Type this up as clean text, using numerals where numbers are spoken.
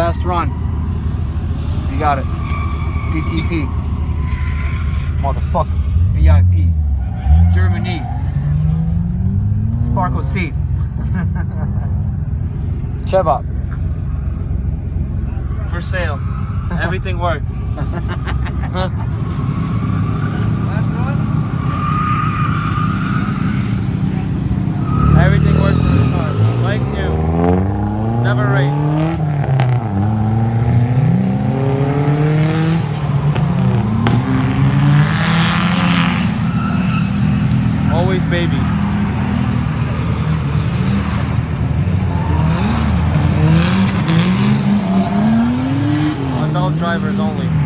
Last run. You got it. DTP. Motherfucker. VIP. Germany. Sparkle seat. Chevap. For sale. Everything works. Everything works in this car. Like new. Never raced. Always baby. Adult drivers only.